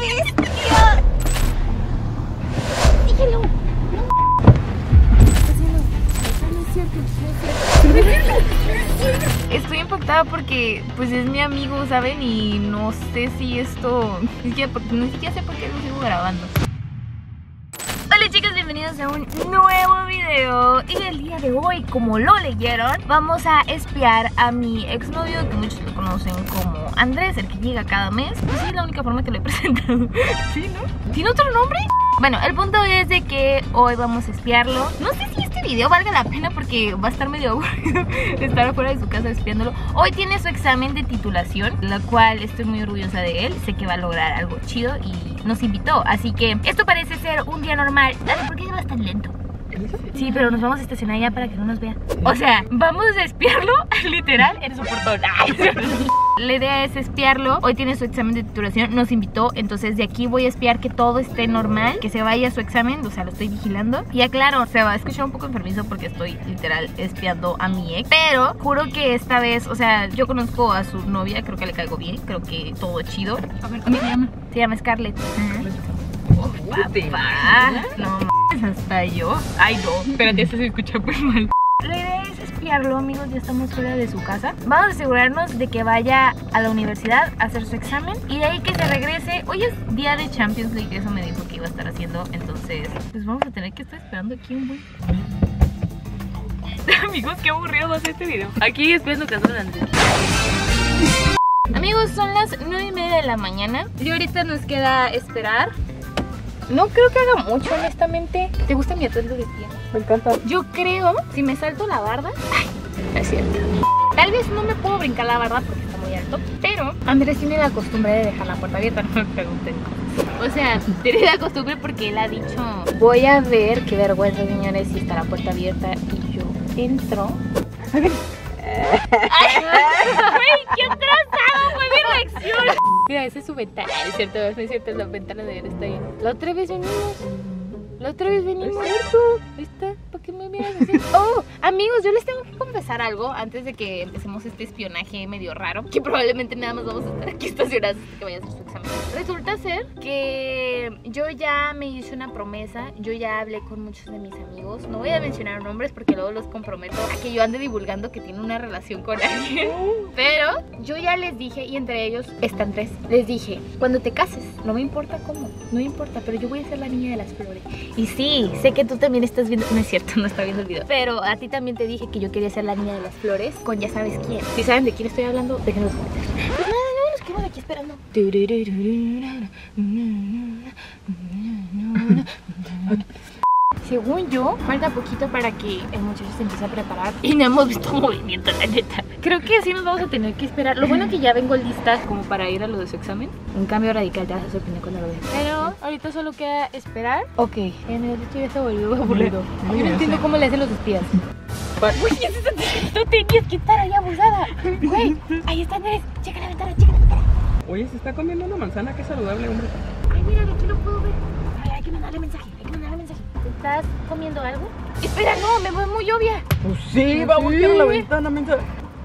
bestia! Dígelo. Estoy impactada porque pues es mi amigo, ¿saben? Y no sé si esto... ni siquiera sé por qué lo sigo grabando. Hola chicos, bienvenidos a un nuevo video. Y el día de hoy, como lo leyeron, vamos a espiar a mi exnovio, que muchos lo conocen como Andrés, el que llega cada mes. Pues sí, es la única forma que lo he presentado. ¿Sí, no? ¿Tiene otro nombre? Bueno, el punto es de que hoy vamos a espiarlo. No sé si este video valga la pena porque va a estar medio aburrido estar afuera de su casa espiándolo. Hoy tiene su examen de titulación, la cual estoy muy orgullosa de él. Sé que va a lograr algo chido y nos invitó. Así que esto parece ser un día normal. Dale, ¿por qué vas tan lento? Sí, pero nos vamos a estacionar ya para que no nos vea. O sea, vamos a espiarlo, literal, en su portón. La idea es espiarlo. Hoy tiene su examen de titulación, nos invitó. Entonces de aquí voy a espiar que todo esté normal, que se vaya a su examen, o sea, lo estoy vigilando. Y aclaro, se va a escuchar un poco enfermizo porque estoy literal espiando a mi ex. Pero juro que esta vez, o sea, yo conozco a su novia, creo que le caigo bien, creo que todo chido. A ver, ¿cómo se llama? Se llama Scarlett. Papá, no mames, hasta yo. Ay no, espérate, esto se escucha muy mal. La idea es espiarlo, amigos, ya estamos fuera de su casa. Vamos a asegurarnos de que vaya a la universidad a hacer su examen y de ahí que se regrese. Hoy es día de Champions League, eso me dijo que iba a estar haciendo. Entonces, pues vamos a tener que estar esperando aquí un buen... Amigos, qué aburrido va a ser este video. Aquí esperando que salgan. Amigos, son las 9:30 de la mañana y ahorita nos queda esperar. No creo que haga mucho, honestamente. ¿Te gusta mi atuendo de espía? Me encanta. Yo creo, si me salto la barda... Ay, no es cierto. Tal vez no me puedo brincar la barda porque está muy alto, pero Andrés tiene la costumbre de dejar la puerta abierta, no me pregunten. O sea, tiene la costumbre porque él ha dicho: voy a ver qué vergüenza, señores, si está la puerta abierta. Y yo entro. ¡Ay, qué atrasado fue mi reacción! Mira, esa es su ventana. Es cierto, no es cierto, la ventana de él está ahí. La otra vez venimos. Ahí está, ¿para qué me miras así? Oh, amigos, yo les tengo que confesar algo antes de que empecemos este espionaje medio raro, que probablemente nada más vamos a estar aquí estacionados hasta que vaya a hacer su examen. Resulta ser que yo ya me hice una promesa. Yo ya hablé con muchos de mis amigos. No voy a mencionar nombres porque luego los comprometo a que yo ande divulgando que tiene una relación con alguien. Pero yo ya les dije, y entre ellos están tres, les dije: cuando te cases, no me importa cómo, no me importa, pero yo voy a ser la niña de las flores. Y sí, sé que tú también estás viendo, no es cierto, no está viendo el video, pero a ti también te dije que yo quería ser la niña de las flores con ya sabes quién. Si saben de quién estoy hablando, déjenlo en los comentarios. Pues nada, yo los quedo de aquí esperando. Según yo, falta poquito para que el muchacho se empiece a preparar y no hemos visto movimiento, la neta. Creo que así nos vamos a tener que esperar. Lo bueno que ya vengo lista como para ir a lo de su examen. Un cambio radical, te vas a sorprender cuando lo veas. Pero ahorita solo queda esperar. Ok, en el hecho ya se volvió aburrido. Yo no entiendo cómo le hacen los espías. Uy, no tenías que estar ahí abusada. Güey, ahí está Andrés. Checa la ventana, checa la ventana. Oye, se está comiendo una manzana, qué saludable, hombre. Ay, mira, de aquí lo puedo ver. Ay, hay que mandarle mensaje, ¿Estás comiendo algo? Espera, no, me voy muy obvia. Pues sí, va a voltear la ventana, mensaje.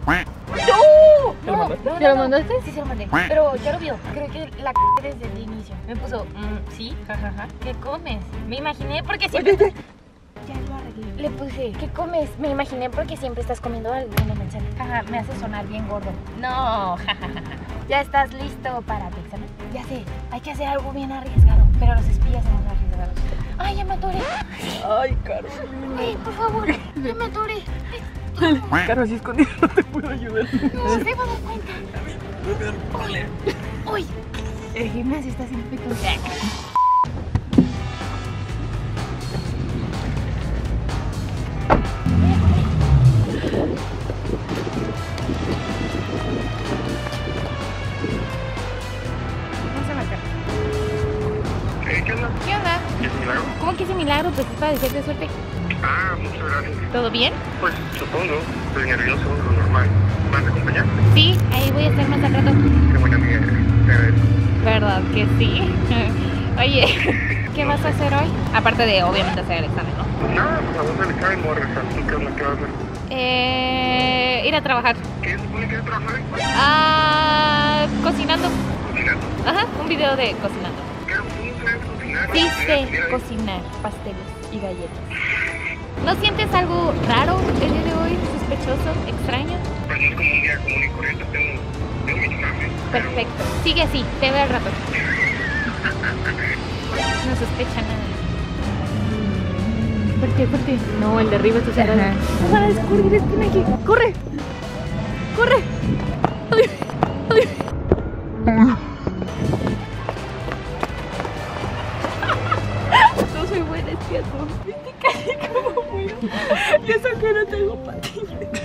No, ¿se lo mandaste? Sí, se lo mandé, pero ya lo vio. Creo que la desde el inicio. Me puso, sí, jajaja. ¿Qué comes? Me imaginé porque siempre... Ya lo arreglé. Le puse, ¿qué comes? Me imaginé porque siempre estás comiendo algo en la manzana. Jaja, me hace sonar bien gordo. No, jajaja. ¿Ya estás listo para tu examen? Ya sé, hay que hacer algo bien arriesgado, pero los espías son más arriesgados. Ay, ya me atoré. Ay, Carolina. Ay, por favor, ya me atoré. Caro, así escondido no te puedo ayudar. No se va a dar cuenta. Uy, el gimnasio está sin efecto. ¿Qué onda? ¿Qué milagro? ¿Cómo que ese milagro? Pues es para desearte suerte. Ah, muchas gracias. ¿Todo bien? Pues supongo, estoy nervioso, lo normal. ¿Vas a acompañar? Sí, ahí voy a estar más al rato. Qué buena amiga eres. ¿Verdad que sí? Oye, ¿qué vas a hacer hoy? Aparte de, obviamente, hacer el examen, ¿no? Nada, pues a vos del examen voy a regresar. ¿Tú qué onda? ¿Qué vas a hacer? Ir a trabajar. ¿Qué supone que es trabajar? Cocinando. cocinando. Ajá, un video de cocinando. Pero tú no sabes cocinar. Sí ¿no? sé Mira, cocinar pasteles y galletas. ¿No sientes algo raro el día de hoy? ¿Sospechoso? ¿Extraño? Pues no es como un día común y corriente, tengo mucho hambre. Perfecto. Sigue así, te veo al rato. No sospecha nada. Fuerte, fuerte. No, el de arriba está cerrado. No van a descubrir, están aquí. ¡Corre! ¡Corre! ¡Ay! ¡Ay! No soy buena espiando. Viste casi como muy. Y eso que no tengo patines.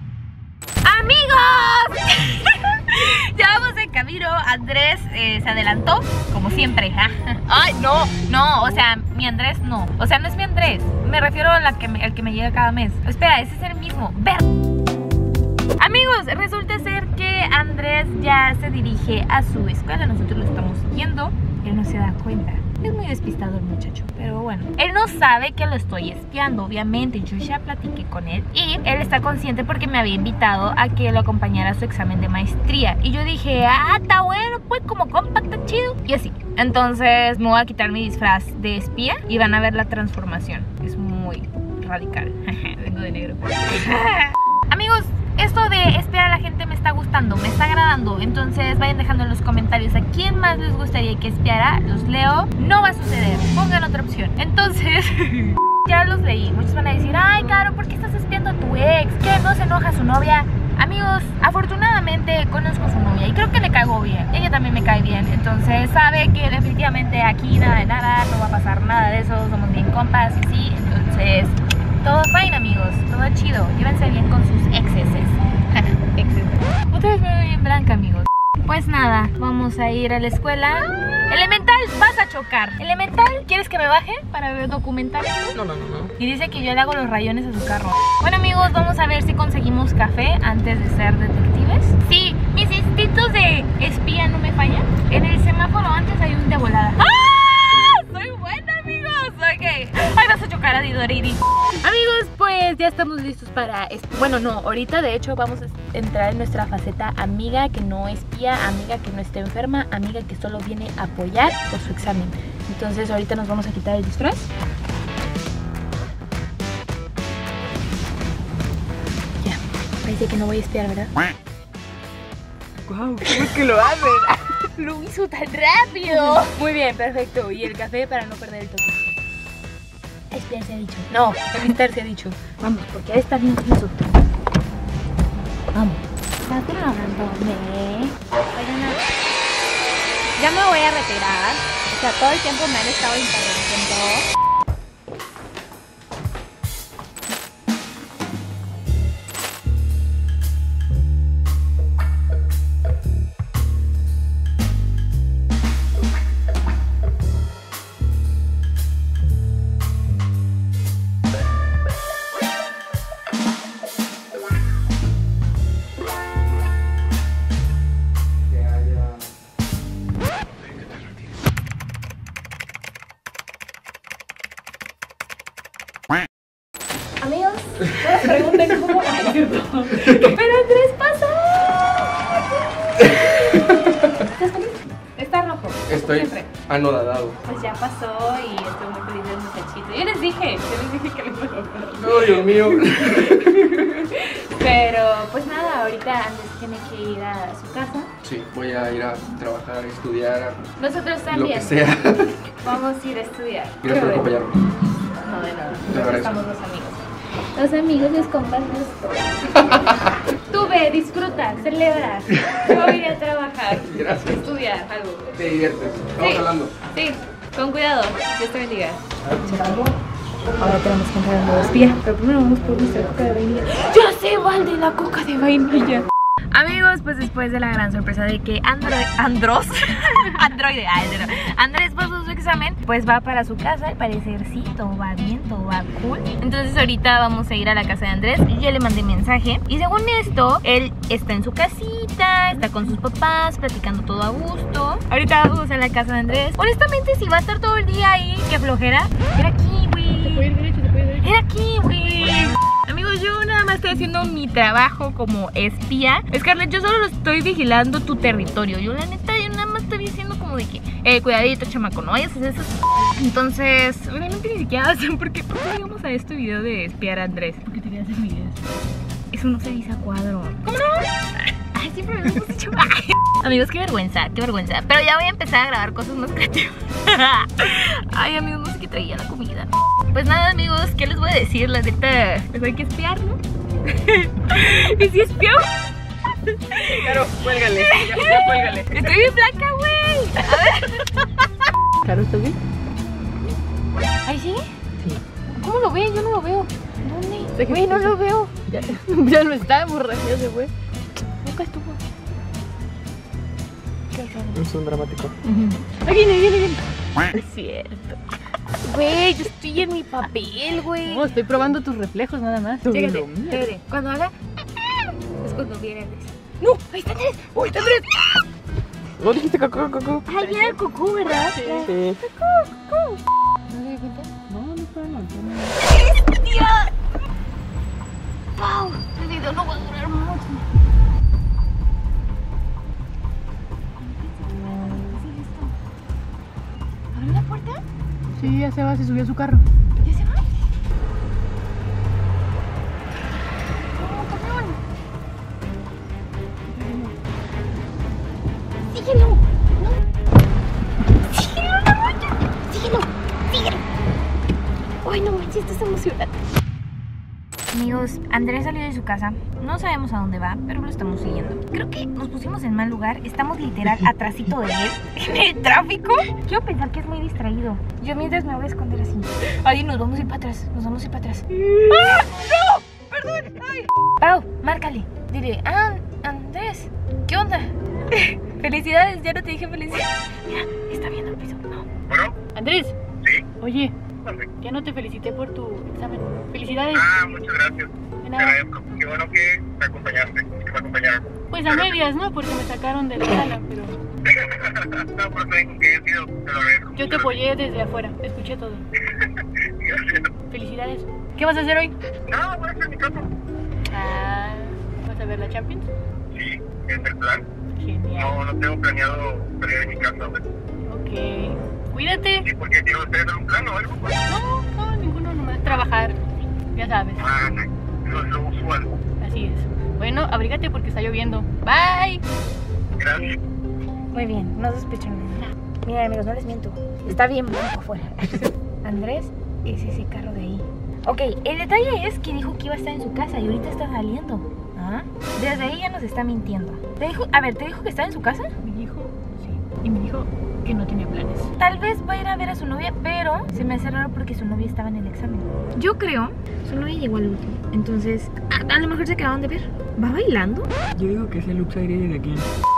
¡Amigos! Ya vamos en camino. Andrés se adelantó, como siempre. Ay, no, o sea, mi Andrés no. O sea, no es mi Andrés. Me refiero a al que me llega cada mes. Espera, ese es el mismo. Ver. Amigos, resulta ser que Andrés ya se dirige a su escuela. Nosotros lo estamos siguiendo. Él no se da cuenta. Es muy despistado el muchacho, pero bueno. Él no sabe que lo estoy espiando, obviamente. Yo ya platiqué con él y él está consciente porque me había invitado a que lo acompañara a su examen de maestría. Y yo dije, está bueno, pues como compa, está chido. Y así. Entonces me voy a quitar mi disfraz de espía y van a ver la transformación. Es muy radical. Vengo de negro. Amigos, esto de espiar a la gente me está gustando, me está agradando. Entonces vayan dejando en los comentarios a quién más les gustaría que espiara. Los leo, no va a suceder, pongan otra opción. Entonces, ya los leí. Muchos van a decir, ay Caro, ¿por qué estás espiando a tu ex? ¿Qué, no se enoja su novia? Amigos, afortunadamente conozco a su novia y creo que le caigo bien. Ella también me cae bien, entonces sabe que definitivamente aquí nada de nada, no va a pasar nada de eso. Somos bien compas y sí, entonces todo fine, amigos, todo chido. Llévense bien con sus exes. Otra vez me veo bien blanca, amigos. Pues nada, vamos a ir a la escuela. Elemental, vas a chocar. Elemental, ¿quieres que me baje para documentar esto? No. Y dice que yo le hago los rayones a su carro. Bueno, amigos, vamos a ver si conseguimos café antes de ser detectives. Sí, mis instintos de espía no me fallan. En el semáforo antes hay un de volada. ¡Ah! Soy buena, amigos. Ok. Ay, vas a chocar a Didoriri. Amigos, pues ya estamos listos para... Bueno, no, ahorita de hecho vamos a entrar en nuestra faceta amiga que no espía, amiga que no está enferma, amiga que solo viene a apoyar por su examen. Entonces ahorita nos vamos a quitar el disfraz. Ya, parece que no voy a espiar, ¿verdad? Wow, ¿cómo es que lo hacen? Lo hizo tan rápido. Muy bien, perfecto. Y el café para no perder el toque. Espiar se ha dicho. No, evitar se ha dicho. Vamos, porque ahí está bien eso. Vamos. Está grabándome. Ya me voy a retirar. O sea, todo el tiempo me han estado interrumpiendo. Amigos, no me pregunten cómo. Ay, cierto. Pero Andrés pasó. ¿Estás feliz? Está rojo. Estoy Siempre. anodadado. Pues ya pasó y estoy muy feliz del muchachito. Yo les dije que le iba a pasar. Oh, Dios mío. Pero pues nada, ahorita Andrés tiene que ir a su casa. Sí, voy a ir a trabajar, a estudiar, Nosotros lo también. que sea. Vamos a ir a estudiar. Gracias por acompañarme. No, de nada. Te Nosotros agradezco. estamos los amigos. Los amigos, los compas, los... Tú ve, disfruta, celebra. Yo iré a trabajar, Gracias. estudiar algo. Te diviertes. Estamos Sí. hablando. Sí, con cuidado. Dios te bendiga. Ahora tenemos que entrar a un nuevo espía. Pero primero vamos por nuestra coca de vainilla. ¡Ya sé, Valde, la coca de vainilla! Amigos, pues después de la gran sorpresa de que Andrés pasó su examen, pues va para su casa. Al parecer sí, todo va bien, todo va cool. Entonces ahorita vamos a ir a la casa de Andrés. Y ya le mandé mensaje. Y según esto, él está en su casita, está con sus papás, platicando todo a gusto. Ahorita vamos a la casa de Andrés. Honestamente, si va a estar todo el día ahí, qué flojera. Era aquí, güey. Se puede ir derecho, se puede ir derecho. Era aquí, güey. Amigos, yo nada más estoy haciendo mi trabajo como espía. Scarlett, yo solo estoy vigilando tu territorio. Yo la neta, yo nada más Cuidadito, chamaco, no vayas a hacer eso. Entonces, realmente ni siquiera sé por qué llegamos a este video de espiar a Andrés. Porque te quedas hacer videos. Eso no se dice a cuadro. ¿Cómo no? Ay, siempre me lo hemos dicho. Amigos, qué vergüenza, qué vergüenza. Pero ya voy a empezar a grabar cosas más creativas. Ay, amigos, no sé qué traía la comida. Pues nada, amigos, ¿qué les voy a decir? La neta, pues hay que espiar, ¿no? ¿Y si espió? Caro, cuélgale, ya cuélgale. Estoy bien blanca, güey. A ver. Caro, ¿estás bien? ¿Ahí sigue? Sí. ¿Cómo lo ve? Yo no lo veo. ¿Dónde? Güey, Güey, no lo veo. Ya no está, hemorragia se fue. Nunca estuvo. Qué raro. Es un dramático. Aquí viene. Es cierto. Güey, yo estoy en mi papel, güey. No, estoy probando tus reflejos nada más. Fíjate, fíjate. Cuando haga es cuando viene Andrés. ¡No! ¡Ahí está Andrés! ¡Ahí está Andrés! ¿No dijiste cocó? ¡Ay, era el Cocó, ¿verdad? Sí. Cocó. ¿No se dio cuenta? No está en la ventana. ¡Tía! ¡Wow! El video no va a durar mucho. ¿Abre la puerta? Sí, ya se va, se subió a su carro. ¿Ya se va? ¡No, camión! ¡Síguelo! ¡No! ¡Síguelo, no manches! ¡Síguelo! ¡Síguelo! ¡Ay, no manches! Estás emocionante. Amigos, Andrés salió de su casa. No sabemos a dónde va, pero lo estamos siguiendo. Creo que nos pusimos en mal lugar. Estamos literal atrásito de él en el tráfico. Quiero pensar que es muy distraído. Yo mientras me voy a esconder así. Ay, nos vamos a ir para atrás. Nos vamos a ir para atrás. ¡Ah! ¡No! ¡Perdón! ¡Ay! Pau, márcale. Dile, Andrés, ¿qué onda? Felicidades, ya no te dije felicidades. Mira, está viendo el piso. No. Bueno, Andrés, sí. oye, Dale. ya no te felicité por tu examen. Felicidades. Muchas gracias. De Te nada. agradezco. Qué bueno que me acompañaste, que me acompañaron. Pues a medias, ¿no? Porque me sacaron de la sala, pero No, por eso digo que he sido, te lo agradezco. yo te apoyé desde afuera. Escuché todo. Gracias. Felicidades. ¿Qué vas a hacer hoy? No, voy a hacer mi casa. Ah, ¿vas a ver la Champions? Sí, es el plan. Genial. No tengo planeado salir de mi casa, güey. Ok. Cuídate. ¿Y por qué tiene ustedes un plan o algo? No, ninguno nomás. Trabajar. Ya sabes. Eso es lo usual. Así es. Bueno, abrígate porque está lloviendo. Bye. Gracias. Muy bien, no sospechan nada. Mira, amigos, no les miento. Está bien blanco afuera. Andrés es ese carro de ahí. Ok, el detalle es que dijo que iba a estar en su casa y ahorita está saliendo. ¿Ah? Desde ahí ya nos está mintiendo. ¿Te dijo, ¿te dijo que estaba en su casa? Me dijo, sí. Y me dijo que no tenía planes. Tal vez va a ir a ver a su novia, pero se me hace raro porque su novia estaba en el examen. Yo creo, su novia llegó al último. Entonces, a lo mejor se acabaron de ver. ¿Va bailando? Yo digo que es el Lux Aire de aquí.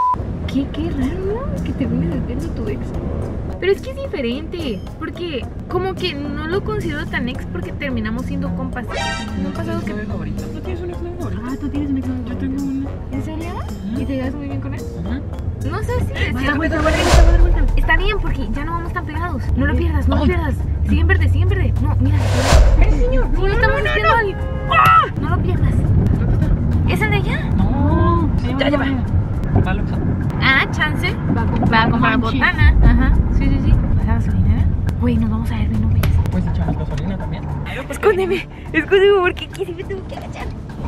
Qué raro, ¿no? Que termine viendo tu ex. Pero es que es diferente, porque como que no lo considero tan ex porque terminamos siendo compas. No ha pasado que... favorito. ¿Tú tienes un ex favorito? Ah, tú tienes un ex favorito. Yo tengo uno. ¿En serio? Ajá. ¿Y te llevas muy bien con él? Ajá. No sé si decir. Da vuelta, da vuelta. Está bien porque ya no vamos tan pegados. No lo pierdas, no lo pierdas. Sigue en verde, sigue en verde. No, mira. ¡Ese señor! Sí, estamos haciendo algo. No lo pierdas. ¿Es el de allá? No. Ya va. Ah, chance. Va a comprar manches. botana. Ajá. Sí. ¿Vas a la gasolinera? Güey, nos vamos a ver, no vayas. Pues echamos gasolina también. Escóndeme porque aquí sí me tengo que agachar.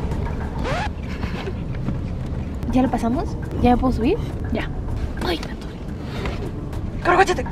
¿Ya lo pasamos? ¿Ya me puedo subir? Ya. Ay, me atoré. ¡Cargáchate!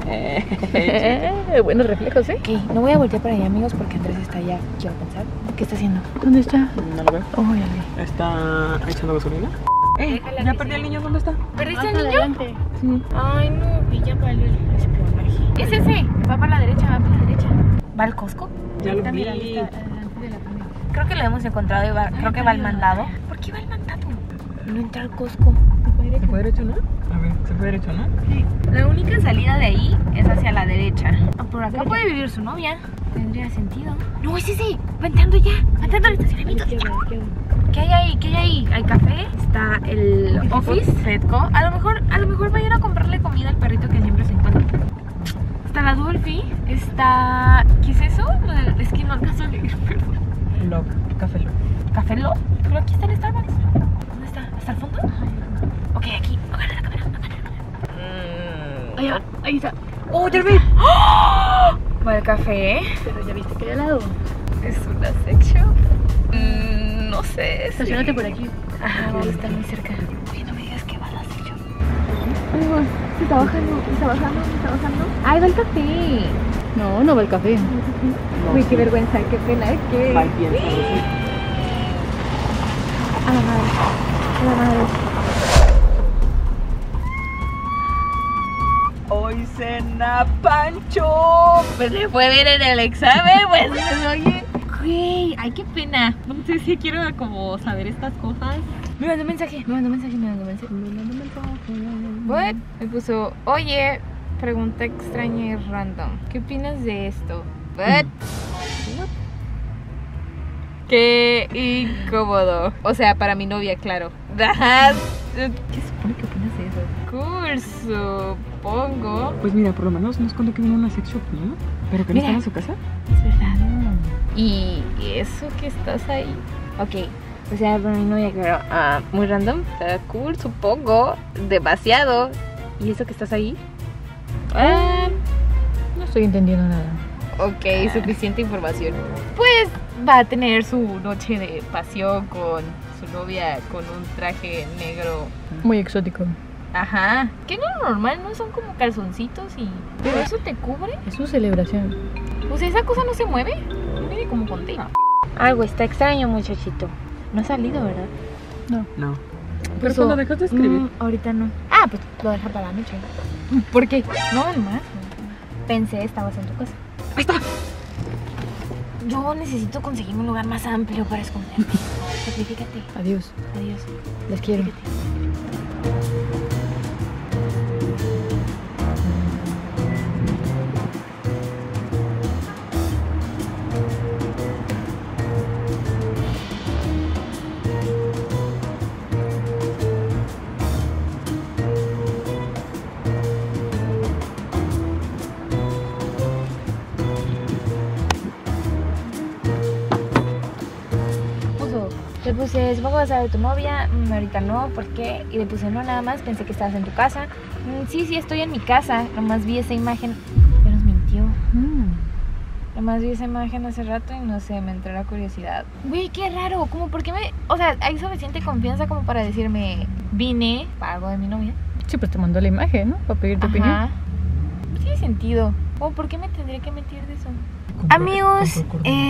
Buenos reflejos, ¿eh? Ok, no voy a voltear para allá, amigos, porque Andrés está allá, quiero pensar. ¿Qué está haciendo? ¿Dónde está? No lo veo. Oh, ya vi. ¿Está echando gasolina? Déjala ¿Ya que perdí sí. al niño? ¿Dónde está? ¿Perdiste Más al niño? adelante. Sí. Ay, no, y ya valió el espionaje. Es ese, va para la derecha, va para la derecha. ¿Va al Costco? Ya lo Está, mira, vi. está adelante de la familia. Creo que lo hemos encontrado y va, creo que va al mandado. ¿Por qué va al mandado? No entra al Costco. ¿Se fue derecho, no? A ver, se fue derecho, ¿no? Sí. La única salida de ahí es hacia la derecha. Por acá puede vivir su novia. Tendría sentido. No, es ese. Va entrando ya. Va entrando al estacionamiento. Izquierda. ¿Qué hay ahí? ¿Qué hay ahí? Hay café, está el Office, Fedco. A lo mejor va a ir a comprarle comida al perrito que siempre se encuentra. Está la Dolphy, está... ¿Qué es eso? Es que no alcanzo a leer, perdón. Love, Café Love. ¿Café Lo? Pero aquí está el Starbucks. ¿Dónde está? ¿Hasta el fondo? Ok, aquí. Agarra la cámara, agarra la cámara. Allá, ahí está. ¡Oh, ya vi! Va el café. Pero ya viste que hay al lado. Es una sex shop. No sé. Estacionate por aquí. Ajá, vamos a estar muy cerca. Oye, no me digas que va a la sex shop. Amigos, Se está bajando, se está bajando, se está bajando. ¡Ahí va el café! no, no va el café. Uy, qué vergüenza, qué pena, qué... Va bien, A la madre, a la madre. Hoy cena Pancho. Pues le fue bien en el examen, pues, oye. Güey, ay, qué pena. No sé si quiero como saber estas cosas. Me mandó un mensaje, me mandó un mensaje. What? Me puso, oye, pregunta extraña y random. ¿Qué opinas de esto? What? Qué incómodo. O sea, para mi novia, claro. ¿Qué supone que opinas de eso? Cool, supongo. Pues mira, por lo menos nos contó que vino a una sex shop, ¿no? Pero que no Mira. estaba en su casa. Es verdad. ¿Y eso que estás ahí? Ok. O sea, para mi novia, claro. Muy random. Está cool, supongo. Demasiado. ¿Y eso que estás ahí? No estoy entendiendo nada. Ok, suficiente información. Pues va a tener su noche de pasión con su novia con un traje negro. Muy exótico. Ajá. Que no es normal, ¿no? Son como calzoncitos y... ¿Pero eso te cubre? Es su celebración. O sea, esa cosa no se mueve. No viene como contigo. Algo está extraño, muchachito. No ha salido, ¿verdad? No. Pero Pues, cuando dejas de escribir. Ahorita no. Pues lo deja para la noche. ¿Por qué? No, nomás. Pensé, estabas en tu casa. Ahí está. Yo necesito conseguirme un lugar más amplio para esconderme. Sacrifícate. Adiós. Adiós. Les quiero. Sacrifícate. Le puse, supongo vas a ver a tu novia, ahorita no, ¿por qué? Y le puse, no, nada más, pensé que estabas en tu casa. Sí, estoy en mi casa, nomás vi esa imagen, ya nos mintió. Nomás vi esa imagen hace rato y no sé, me entró la curiosidad. Güey, qué raro, como, ¿por qué me...? O sea, hay suficiente confianza como para decirme, vine para algo de mi novia. Sí, pues te mandó la imagen, ¿no? Para pedir tu opinión. Tiene sentido. ¿O por qué me tendría que meter de eso? Amigos,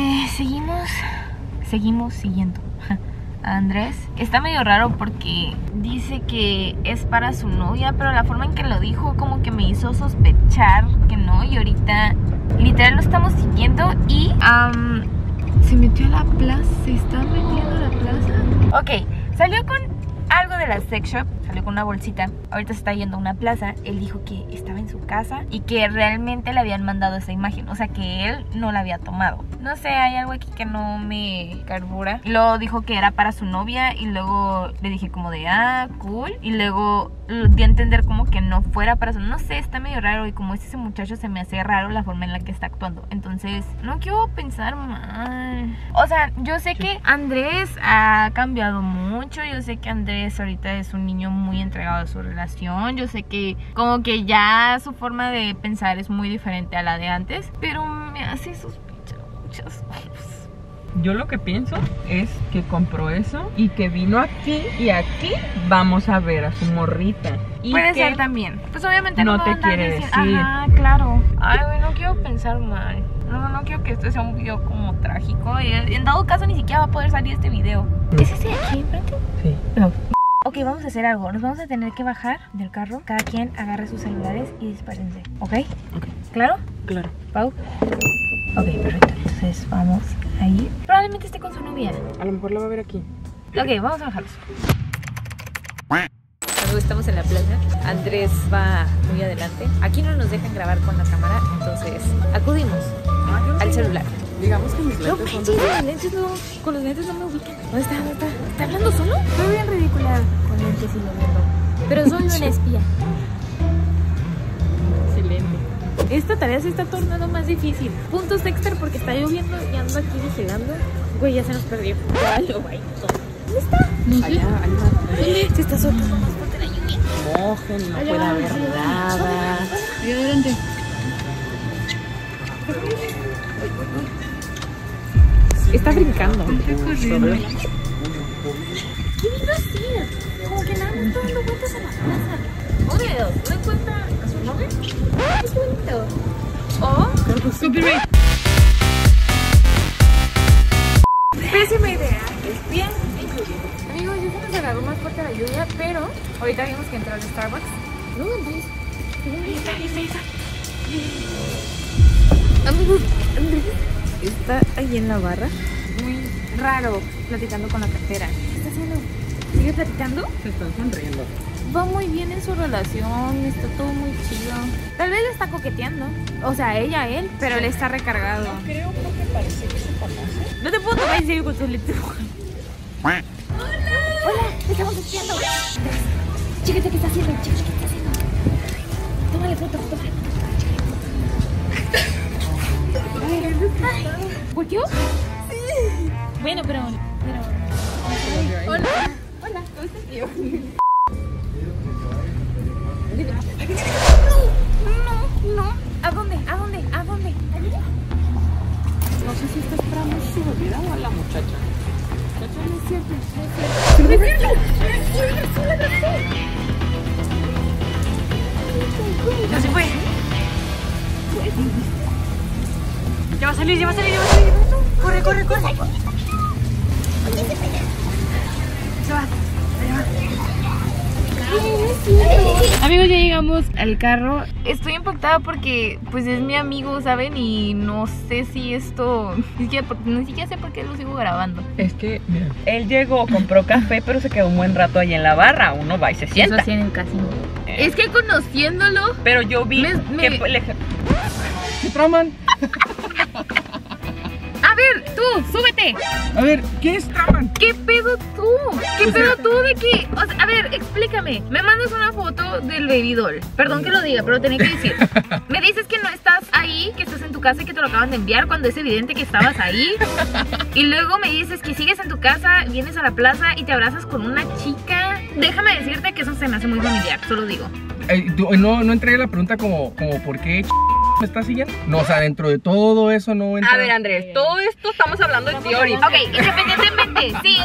seguimos siguiendo a Andrés. Está medio raro porque dice que es para su novia, pero la forma en que lo dijo como que me hizo sospechar que no. Y ahorita literal lo estamos siguiendo y se metió a la plaza. Se está metiendo a la plaza. Ok, salió con algo de la sex shop, salió con una bolsita. Ahorita se está yendo a una plaza. Él dijo que estaba en su casa y que realmente le habían mandado esa imagen, o sea que él no la había tomado. No sé, hay algo aquí que no me carbura. Y luego dijo que era para su novia y luego le dije como de cool. Y luego di a entender como que no fuera para su... No sé, está medio raro y como es ese muchacho se me hace raro la forma en la que está actuando. Entonces no quiero pensar mal. O sea, yo sé que Andrés ha cambiado mucho. Yo sé que Andrés ahorita es un niño muy entregado a su relación. Yo sé que como que ya su forma de pensar es muy diferente a la de antes, pero me hace sospechar muchas cosas. Yo lo que pienso es que compró eso y que vino aquí y aquí vamos a ver a su morrita. Y puede que ser también. Pues obviamente no me te va a andar quiere diciendo- decir. Ajá, claro. Ay, güey, no quiero pensar mal. No quiero que esto sea un video como trágico. Y en dado caso ni siquiera va a poder salir este video. ¿Es ese de aquí enfrente? Sí. Ok, vamos a hacer algo. Nos vamos a tener que bajar del carro. Cada quien agarre sus celulares y dispárense. ¿Ok? ¿Claro? Claro. ¿Pau? Ok, perfecto. Entonces vamos a ir. Probablemente esté con su novia. A lo mejor la va a ver aquí. Ok, vamos a bajarlos. Estamos en la plaza. Andrés va muy adelante. Aquí no nos dejan grabar con la cámara, entonces acudimos al celular. Digamos que mis No lentes son manches, los lentes no, con los lentes no me ubican. ¿Dónde está? ¿Está hablando solo? Estoy bien ridícula con lentes y lloviendo. Pero soy una espía. excelente. Esta tarea se está tornando más difícil. Puntos extra porque está lloviendo y ando aquí vigilando. Güey, ya se nos perdió. Ya lo güey. ¿Dónde está? No sé. Allá. ¿Dónde? Se está soltando más fuerte la lluvia. mojen, no pueda haber nada. Ahí adelante. Está brincando. Está corriendo. ¿Qué vino así? Como que nada, dando vueltas a la plaza. Oye, ¿no encuentra a su novio? ¡Qué bonito! Oh, copyright. Pésima idea. Es bien inclusivo. Amigos, yo sé que se agarró más fuerte la lluvia, pero ahorita vimos que entró al Starbucks. No, Andrés. Ahí está. Amigos, Andrés está ahí en la barra. Muy raro, platicando con la cartera. ¿Qué está haciendo? ¿Sigue platicando? Se están sonriendo. Va muy bien en su relación, está todo muy chido. Tal vez le está coqueteando. O sea, ella a él, pero él está recargado. No creo porque parece que se conoce. No te puedo tomar en serio con tu letra. ¡Hola! ¡Hola! ¡Te estamos espiando! Chécate qué está haciendo, chécate qué está haciendo. Tómale foto, tómale foto. ¿Por qué? Sí. Bueno, pero... Hola. Hola, ¿cómo estás, tío? No. ¿A dónde? ¿Allí? No sé si está esperando su bebida o a la muchacha. No es cierto. No se fue. Ya va a salir. Corre. Se va. Amigos, ya llegamos al carro. Estoy impactada porque pues es mi amigo, ¿saben? Y no sé si esto... Ni siquiera sé por qué lo sigo grabando. Es que, mira, él llegó, compró café, pero se quedó un buen rato ahí en la barra. Uno va y se sienta. Eso hacía en el casino. Es que conociéndolo... Pero yo vi que... ¿Qué traman? A ver, tú, súbete. A ver, ¿qué es traman? ¿Qué pedo tú? ¿Qué pedo tú de qué? O sea, a ver, explícame. Me mandas una foto del baby doll. Perdón que lo diga, pero tenía que decir. Me dices que no estás ahí, que estás en tu casa y que te lo acaban de enviar cuando es evidente que estabas ahí. Y luego me dices que sigues en tu casa, vienes a la plaza y te abrazas con una chica. Déjame decirte que eso se me hace muy familiar, solo digo. No entregué la pregunta como ¿por qué me estás siguiendo? No, o sea, dentro de todo eso no entra. A ver, Andrés, todo esto estamos hablando de ti ahorita. Ok, independientemente, sí,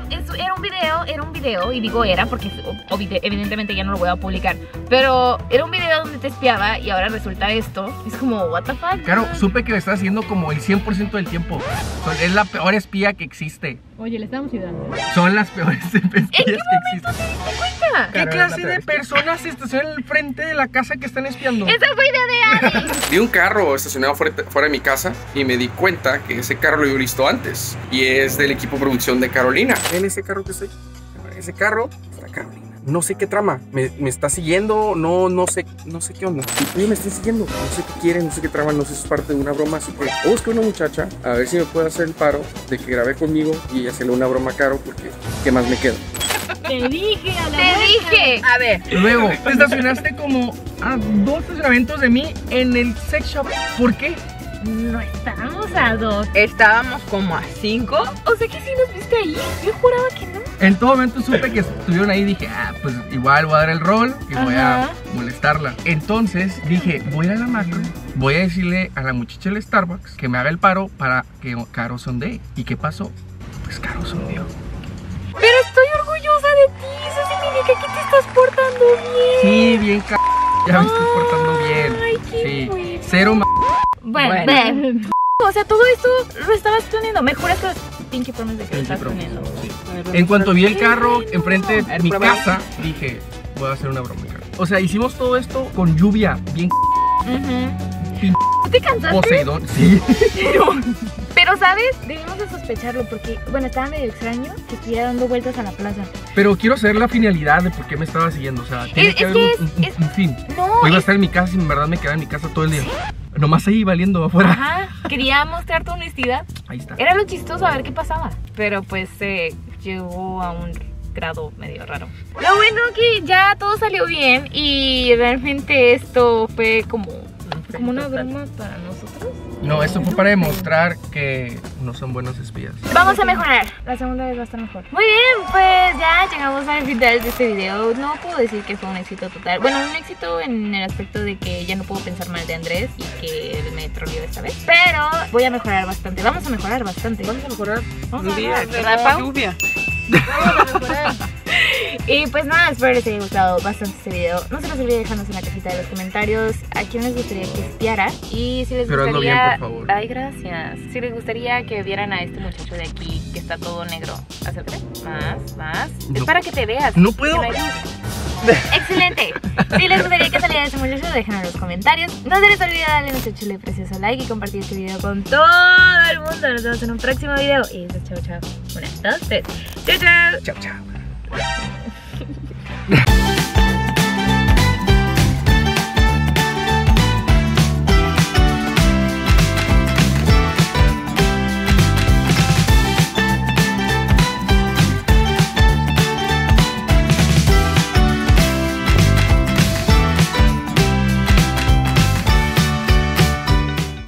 era un video, y digo era porque evidentemente ya no lo voy a publicar, pero era un video donde te espiaba y ahora resulta esto. Es como, what the fuck. Claro, supe que lo estás haciendo como el 100% del tiempo. Es la peor espía que existe. Oye, le estamos ayudando. Son las peores espías que existen. ¿Te diste cuenta? ¿Qué clase de personas se estacionan al frente de la casa que están espiando? Esa fue idea de Ari. Vi un carro estacionado fuera de mi casa y me di cuenta que ese carro lo había visto antes y es del equipo de producción de Carolina. En ese carro que estoy, ese carro está Carolina. No sé qué trama, me está siguiendo, no sé qué onda. Oye, me están siguiendo, no sé qué quieren, no sé qué trama, no sé si es parte de una broma, así que busco una muchacha a ver si me puede hacer el paro de que grabe conmigo y hacerle una broma a Caro porque ¿qué más me queda? Te dije. A ver, Luego, te estacionaste como a 2 estacionamientos de mí en el sex shop. ¿Por qué? No estábamos a 2. estábamos como a 5. O sea que sí nos viste ahí. Yo juraba que no. En todo momento supe que estuvieron ahí y dije, pues igual voy a dar el rol y voy a molestarla. Entonces dije, voy a ir a la macro, voy a decirle a la muchacha del Starbucks que me haga el paro para que Caro sondee. ¿Y qué pasó? Pues Caro sondeó. Pero estoy orgullosa de ti. Eso significa que te estás portando bien. Sí, bien ya me estoy portando bien. Ay, qué Sí, bueno. cero Bueno. O sea, todo esto lo estabas planeando. Me juras que pinche promesa de que lo Pinche estabas promesa, planeando. En cuanto vi el carro enfrente de mi prueba. casa, dije, voy a hacer una broma. O sea, hicimos todo esto con lluvia, bien ¿Te cansaste? Poseidón. Sí. Pero, ¿sabes? Debimos de sospecharlo porque, bueno, estaba medio extraño que estuviera dando vueltas a la plaza. Pero quiero saber la finalidad de por qué me estaba siguiendo. O sea, tiene que haber un fin. No, O iba a estar en mi casa y en verdad me quedaba en mi casa todo el día. Nomás ahí valiendo afuera. Ajá, quería mostrar tu honestidad. Ahí está. Era lo chistoso a ver qué pasaba. Pero pues llegó a un grado medio raro. Lo bueno que ya todo salió bien y realmente esto fue como como una broma para nosotros. No, esto fue para demostrar que no son buenos espías. Vamos a mejorar. La segunda vez va a estar mejor. Muy bien, pues ya llegamos al final de este video. No puedo decir que fue un éxito total. Bueno, un éxito en el aspecto de que ya no puedo pensar mal de Andrés y que él me troleó esta vez. Pero voy a mejorar bastante. Vamos a mejorar bastante. Vamos a mejorar. Vamos a Un día mejorar, de ¿verdad, la Pau? lluvia. Vamos a mejorar. Y pues nada, espero les haya gustado bastante este video. No se les olvide dejarnos en la cajita de los comentarios a quién les gustaría que espiara. Y si les Pero hazlo gustaría... bien, por favor. Ay, gracias. Si les gustaría que vieran a este muchacho de aquí que está todo negro. Acércate. Más. No. Es para que te veas. No puedo. Que no hay luz. ¡Excelente! Si les gustaría que saliera ese muchacho, déjenlo en los comentarios. No se les olvide darle nuestro chulo y precioso like y compartir este video con todo el mundo. Nos vemos en un próximo video. Y chao, chao. 1, 2, 3. Chao, chao. Chao, chao.